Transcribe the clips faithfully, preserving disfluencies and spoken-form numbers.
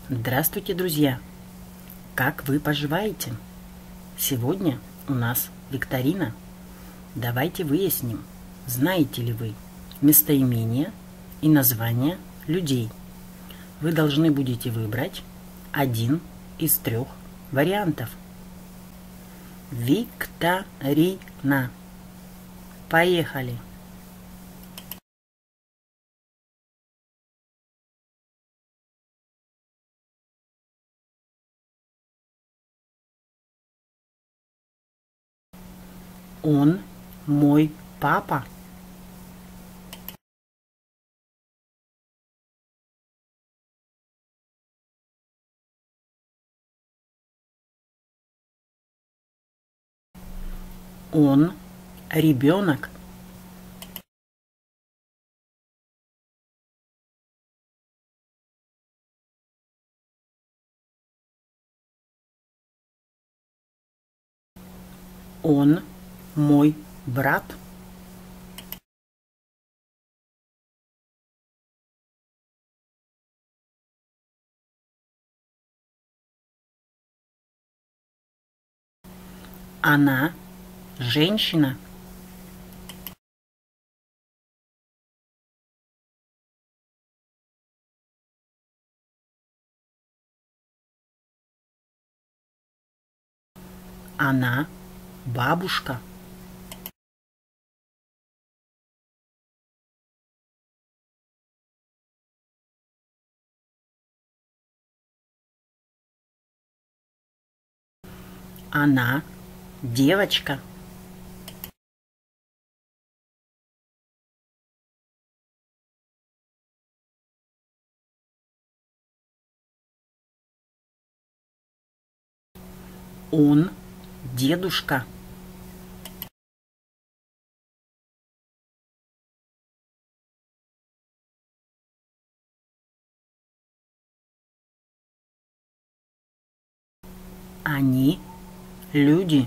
Здравствуйте, друзья! Как вы поживаете? Сегодня у нас викторина. Давайте выясним, знаете ли вы местоимения и названия людей. Вы должны будете выбрать один из трех вариантов. Викторина. Поехали! Он мой папа. Он ребенок. Он мой брат. Она женщина. Она бабушка. Она девочка. Он дедушка. Они люди.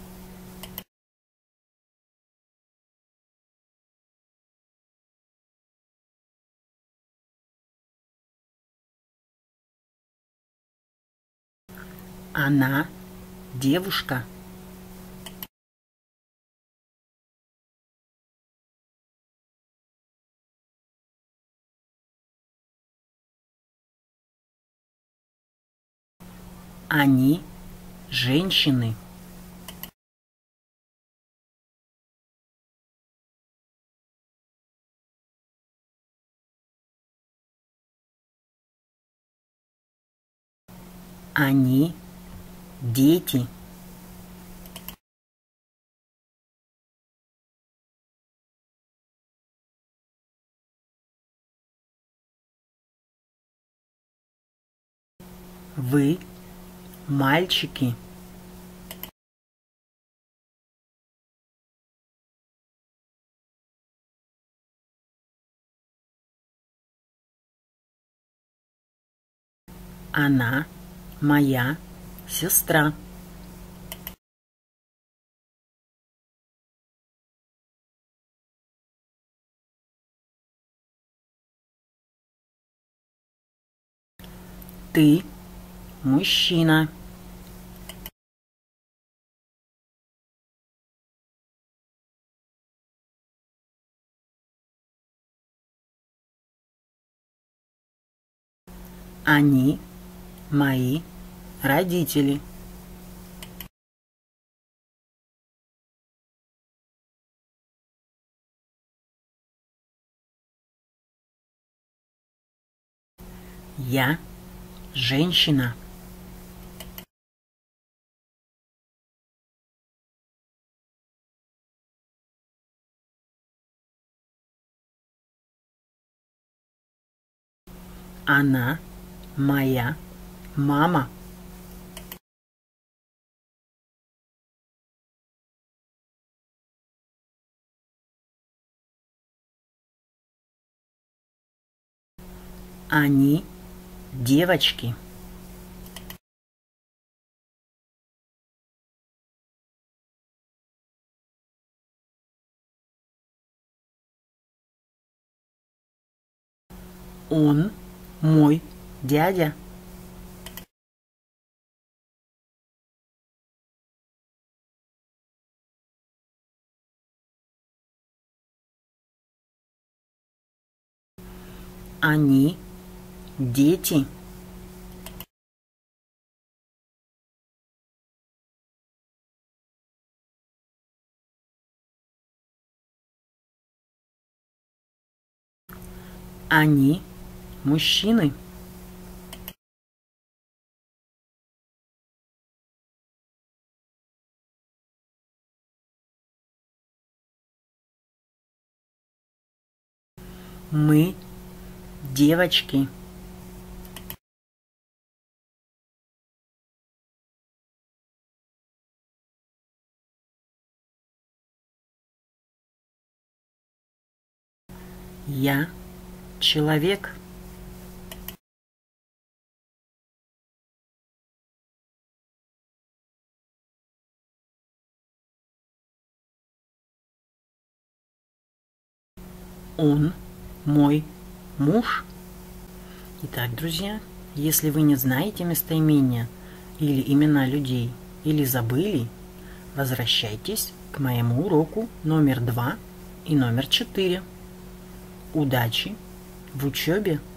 Она девушка. Они женщины. Они дети. Вы мальчики. Она моя сестра. Ты мужчина. Они мои родители. Я женщина. Она моя мама. Они девочки. Он мой дядя. Они дети. Они мужчины. Мы девочки. Я человек. Он мой муж. Итак, друзья, если вы не знаете местоимения или имена людей, или забыли, возвращайтесь к моему уроку номер два и номер четыре. Удачи в учебе!